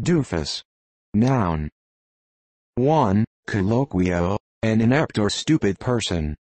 Dufus. Noun. 1. Colloquial, an inept or stupid person.